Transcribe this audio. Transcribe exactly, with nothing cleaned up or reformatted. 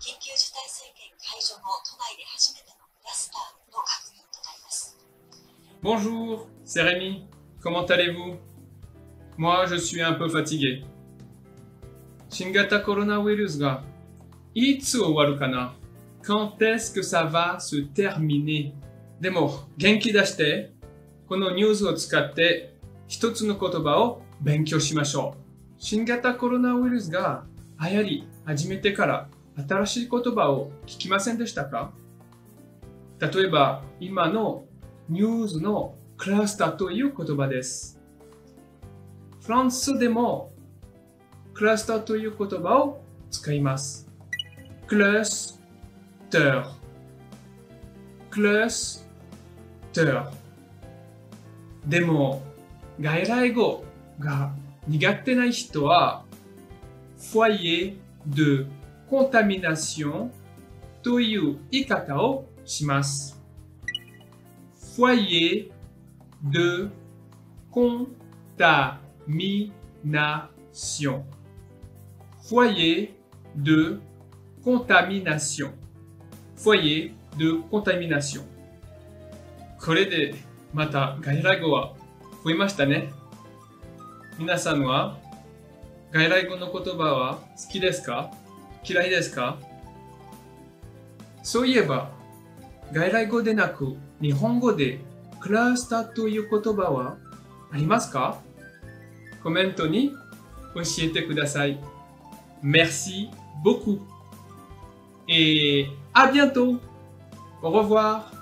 緊急事態宣言解除後、都内で初めてのクラスターの確認となります。 Bonjour, c'est Rémi. Comment allez-vous? Moi, je suis un peu fatigué. 新型コロナウイルスがいつ終わるかな? Quand est-ce que ça va se terminer? でも、元気出して、このニュースを使って一つの言葉を勉強しましょう。新型コロナウイルスが流行り始めてから新しい言葉を聞きませんでしたか？例えば、今のニュースのクラスターという言葉です。フランスでもクラスターという言葉を使います。クラスター。クラスター。でも、外来語が苦手な人は、foyer de contamination という言い方をします。foyer de contamination. Foyer de contamination. Foyer de contamination. これでまた外来語は増えましたね。皆さんは外来語の言葉は好きですか？嫌いですか？そういえば、外来語でなく日本語でクラスターという言葉はありますか？コメントに教えてください。Merci beaucoup. Et à bientôt. Au revoir.